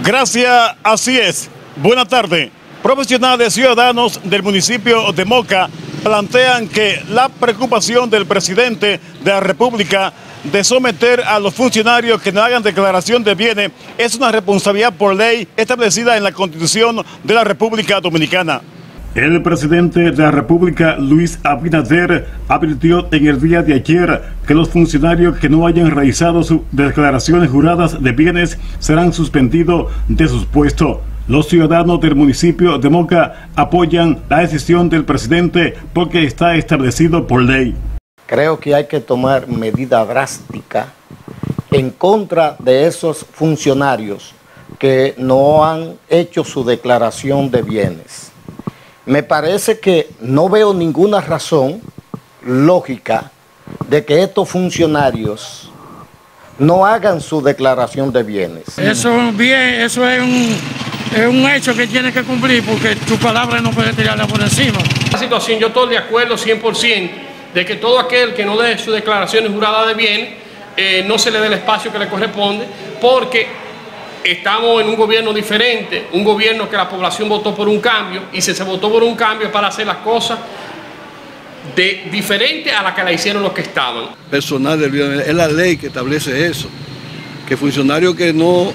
Gracias, así es. Buenas tardes. Profesionales ciudadanos del municipio de Moca plantean que la preocupación del presidente de la República de someter a los funcionarios que no hagan declaración de bienes es una responsabilidad por ley establecida en la Constitución de la República Dominicana. El presidente de la República, Luis Abinader, advirtió en el día de ayer que los funcionarios que no hayan realizado sus declaraciones juradas de bienes serán suspendidos de sus puestos. Los ciudadanos del municipio de Moca apoyan la decisión del presidente porque está establecido por ley. Creo que hay que tomar medida drástica en contra de esos funcionarios que no han hecho su declaración de bienes. Me parece que no veo ninguna razón lógica de que estos funcionarios no hagan su declaración de bienes. Eso es un hecho que tiene que cumplir porque tu palabra no puede tirarla por encima. La situación, yo estoy de acuerdo 100% de que todo aquel que no dé sus declaraciones juradas de bienes no se le dé el espacio que le corresponde, porque estamos en un gobierno diferente, un gobierno que la población votó por un cambio, y si se votó por un cambio para hacer las cosas diferente a la que la hicieron los que estaban. Personal del bien, es la ley que establece eso, que funcionarios que no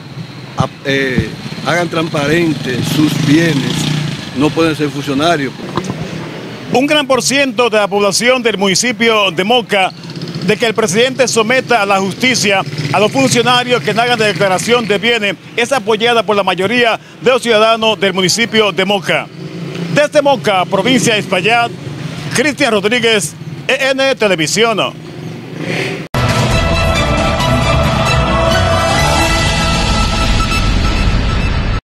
hagan transparentes sus bienes no pueden ser funcionarios. Un gran por ciento de la población del municipio de Moca de que el presidente someta a la justicia a los funcionarios que no hagan declaración de bienes es apoyada por la mayoría de los ciudadanos del municipio de Moca. Desde Moca, provincia de Espaillat, Cristian Rodríguez, EN Televisión.